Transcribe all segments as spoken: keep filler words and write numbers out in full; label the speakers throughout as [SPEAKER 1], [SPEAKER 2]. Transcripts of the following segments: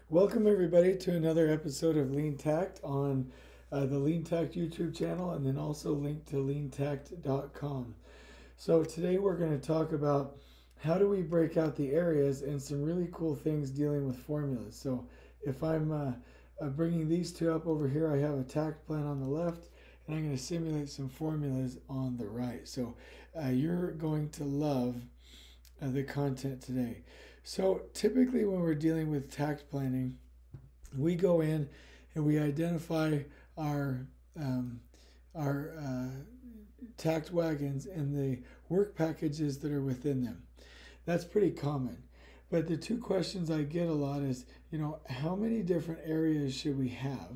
[SPEAKER 1] Welcome everybody to another episode of Lean Tact on uh, the Lean Tact YouTube channel, and then also linked to lean tact dot com. So today we're going to talk about how do we break out the areas and some really cool things dealing with formulas. So if I'm uh, uh, bringing these two up over here, I have a tact plan on the left, and I'm going to simulate some formulas on the right. So uh, you're going to love uh, the content today. So typically when we're dealing with tact planning, we go in and we identify our um, our uh, tact wagons and the work packages that are within them. That's pretty common. But the two questions I get a lot is, you know, how many different areas should we have,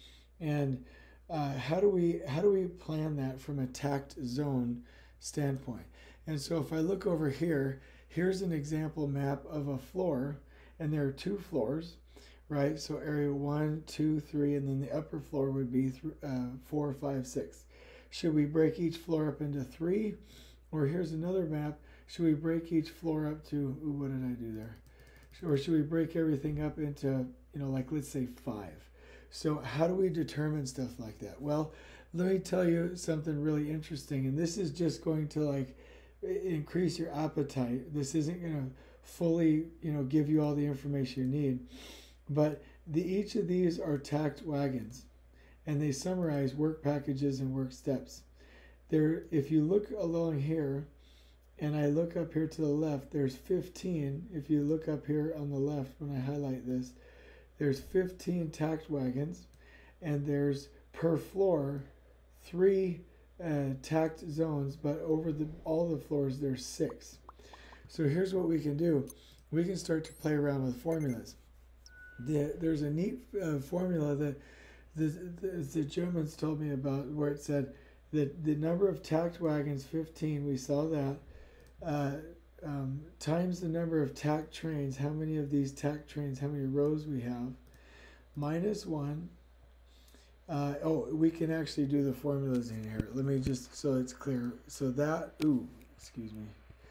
[SPEAKER 1] and uh, how do we how do we plan that from a tact zone standpoint? And so if I look over here, here's an example map of a floor, and there are two floors, right? So area one, two, three, and then the upper floor would be th- uh, four, five, six. Should we break each floor up into three? Or here's another map. Should we break each floor up to, ooh, what did I do there? Or should we break everything up into, you know, like let's say five? So how do we determine stuff like that? Well, let me tell you something really interesting, and this is just going to like increase your appetite. This isn't going to fully, you know, give you all the information you need, but the each of these are tact wagons, and they summarize work packages and work steps. There, if you look along here, and I look up here to the left, there's fifteen. If you look up here on the left, when I highlight this, there's fifteen tact wagons, and there's per floor three uh, tact zones, but over the all the floors there's six. So here's what we can do. We can start to play around with formulas. The, there's a neat uh, formula that the, the, the Germans told me about, where it said that the number of tact wagons, fifteen, we saw that, uh, um, times the number of tact trains, how many of these tact trains, how many rows we have, minus one. Uh, oh, we can actually do the formulas in here. Let me just, so it's clear. So that, ooh, excuse me.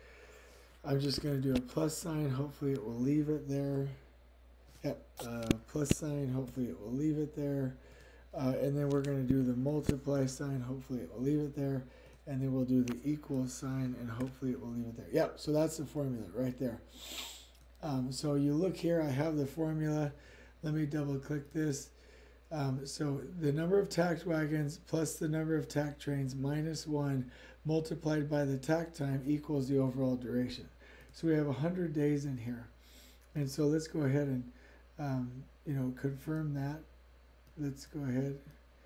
[SPEAKER 1] I'm just going to do a plus sign. Hopefully it will leave it there. Yep, uh, plus sign. Hopefully it will leave it there. Uh, and then we're going to do the multiply sign. Hopefully it will leave it there. And then we'll do the equal sign, and hopefully it will leave it there. Yep, so that's the formula right there. Um, so you look here, I have the formula. Let me double click this. Um, so the number of tact wagons plus the number of tact trains minus one multiplied by the tact time equals the overall duration. So we have one hundred days in here. And so let's go ahead and, um, you know, confirm that. Let's go ahead.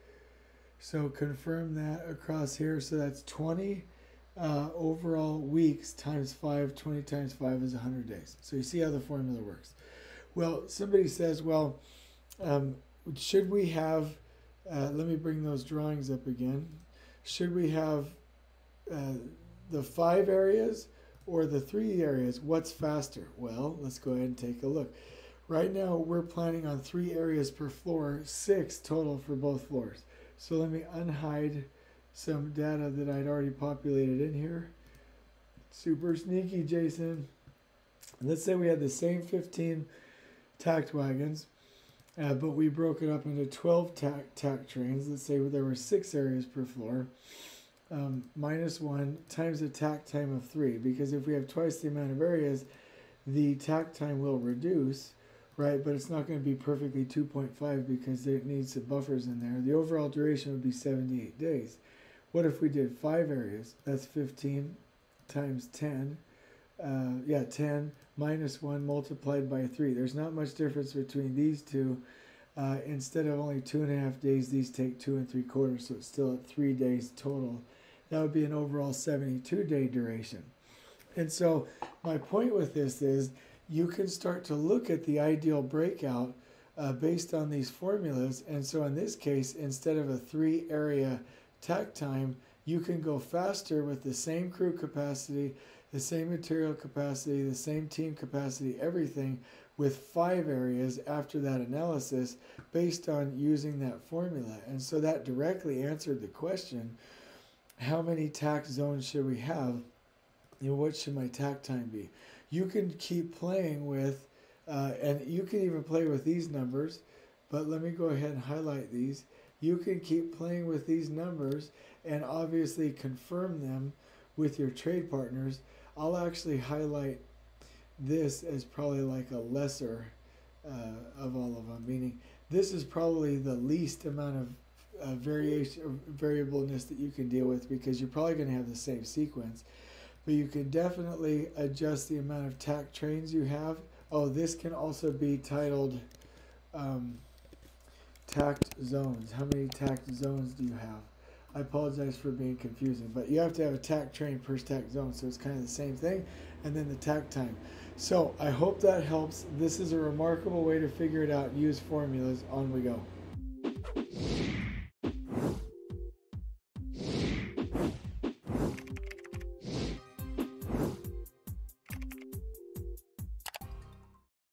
[SPEAKER 1] So confirm that across here. So that's twenty uh, overall weeks times five. twenty times five is one hundred days. So you see how the formula works. Well, somebody says, well, um, should we have, uh, let me bring those drawings up again. Should we have uh, the five areas or the three areas? What's faster? Well, let's go ahead and take a look. Right now, we're planning on three areas per floor, six total for both floors. So let me unhide some data that I'd already populated in here. Super sneaky, Jason. Let's say we had the same fifteen tact wagons, uh, but we broke it up into twelve tact, tact trains. Let's say there were six areas per floor, um, minus one times a tact time of three, because if we have twice the amount of areas, the tact time will reduce, right? But it's not going to be perfectly two point five because it needs some buffers in there. The overall duration would be seventy-eight days. What if we did five areas? That's fifteen times ten. Uh, yeah, ten minus one multiplied by three. There's not much difference between these two. Uh, instead of only two and a half days, these take two and three quarters, so it's still at three days total. That would be an overall seventy-two day duration. And so my point with this is you can start to look at the ideal breakout uh, based on these formulas. And so in this case, instead of a three area tact time, you can go faster with the same crew capacity, the same material capacity, the same team capacity, everything, with five areas after that analysis based on using that formula. And so that directly answered the question, how many tact zones should we have? You know, what should my tact time be? You can keep playing with Uh, and you can even play with these numbers, but let me go ahead and highlight these. You can keep playing with these numbers and obviously confirm them with your trade partners. I'll actually highlight this as probably like a lesser uh, of all of them, meaning this is probably the least amount of uh, variation or variableness that you can deal with, because you're probably going to have the same sequence, but you can definitely adjust the amount of tack trains you have. Oh, this can also be titled um, tacked zones. How many tacked zones do you have? I apologize for being confusing, but you have to have a tack train per tack zone, so it's kind of the same thing, and then the tack time. So I hope that helps. This is a remarkable way to figure it out. Use formulas. On we go.